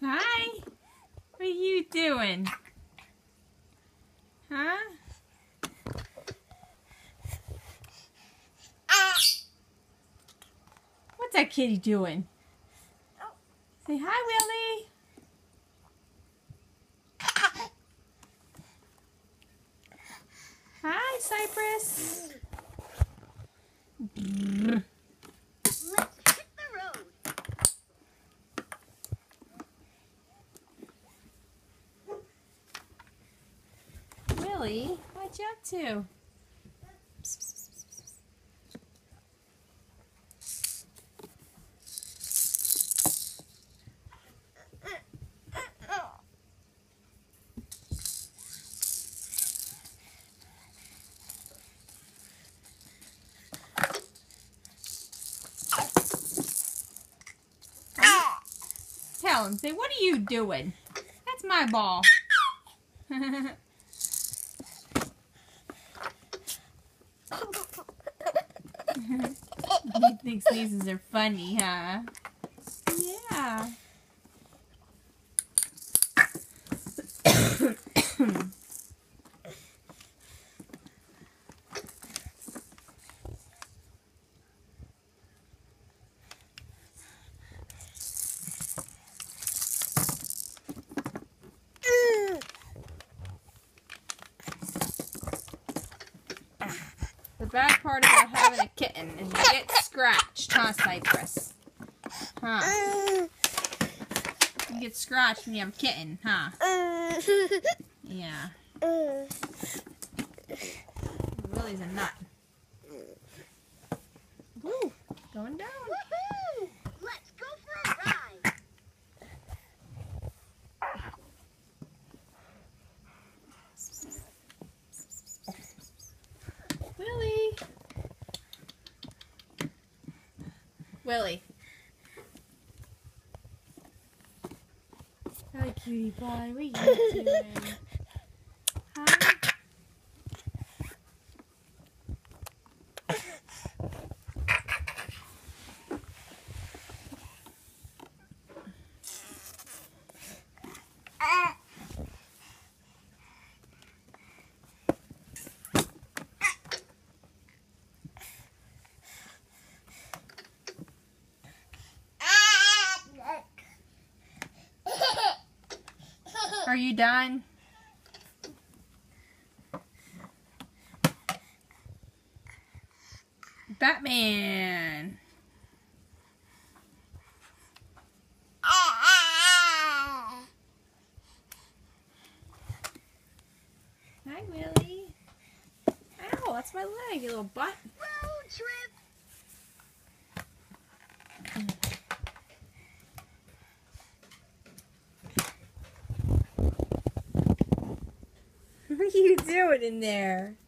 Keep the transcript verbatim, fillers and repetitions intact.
Hi. What are you doing? Huh? What's that kitty doing? Say hi, Willie. Hi, Cypress. Let's hit the road. Willie, what you up to? Tell him, say, what are you doing? That's my ball. He thinks sneezes are funny, huh? Yeah. The bad part about having a kitten is you get scratched, huh, Cypress? Huh? You get scratched when you have a kitten, huh? Yeah. Willie's a nut. Woo! Going down. Woohoo! Let's go for a ride. Willie. Willie. Hi, cutie pie. What are you doing? Huh? Are you done? Batman. Hi, Willie. Ow, that's my leg, you little butt. Road trip. What are you doing in there?